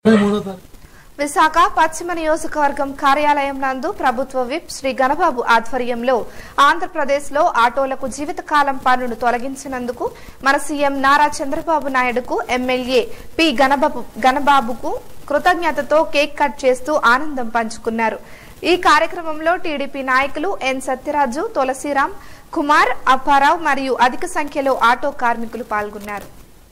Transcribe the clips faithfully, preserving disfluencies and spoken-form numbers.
విశాఖ పశ్చిమ నియోజకవర్గం కార్యాలయం నందు ప్రభుత్వ విప్ శ్రీ గణబాబు ఆధ్వర్యంలో ఆంధ్రప్రదేశ్ లో ఆటోలకు జీవితకాలం పన్నును తొలగించినందుకు మన సీఎం నారా చంద్రబాబు నాయుడుకు ఎమ్మెల్యే పి గణబాబు గణబాబుకు కృతజ్ఞతతో కేక్ కట్ చేస్తూ ఆనందం పంచుకున్నారు। ఈ కార్యక్రమంలో టీడీపీ నాయకులు ఎన్ సత్యరాజు, తులసిరాం, కుమార్, అప్పారావు మరియు అధిక సంఖ్యలో ఆటో కార్మికులు పాల్గొన్నారు।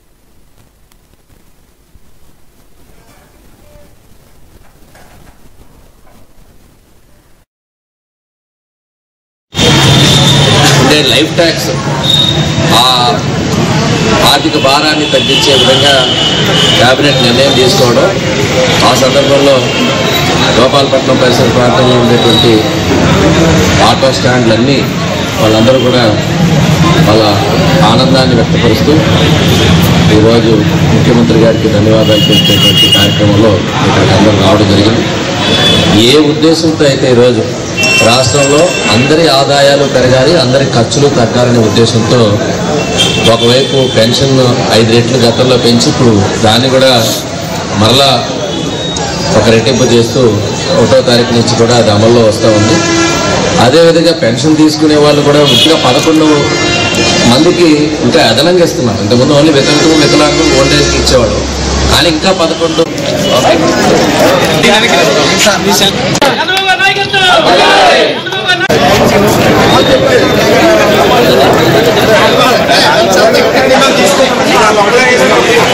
లైఫ్ ట్యాక్స్ ఆ ఆర్థిక భారాన్ని తగ్గించే విధంగా కేబినెట్ నిర్ణయం తీసుకోవడం, ఆ సందర్భంలో గోపాలపట్నం పరిసర ప్రాంతంలో ఉండేటువంటి ఆటో స్టాండ్లన్నీ వాళ్ళందరూ కూడా వాళ్ళ ఆనందాన్ని వ్యక్తపరుస్తూ ఈరోజు ముఖ్యమంత్రి గారికి ధన్యవాదాలు తెలిపేటువంటి కార్యక్రమంలో ఇక్కడికి అందరూ రావడం జరిగింది। ఏ ఉద్దేశంతో అయితే ఈరోజు రాష్ట్రంలో అందరి ఆదాయాలు పెరగాలి, అందరి ఖర్చులు తగ్గాలనే ఉద్దేశంతో ఒకవైపు పెన్షన్ ఐదు రెట్లు గతంలో పెంచి ఇప్పుడు దాన్ని కూడా మరలా ఒక రెట్టింపు చేస్తూ ఒకటో తారీఖు నుంచి కూడా అది అమల్లో వస్తూ ఉంది। అదేవిధంగా పెన్షన్ తీసుకునే వాళ్ళు కూడా ఇంకా పదకొండు మందికి ఇంకా అదనంగా ఇస్తున్నారు। ఇంతకుముందు ఓన్లీ వితంతువు వికలాంగులు ఓల్డ్ ఏజ్కి ఇచ్చేవాడు, కానీ ఇంకా పదకొండు తీసుకో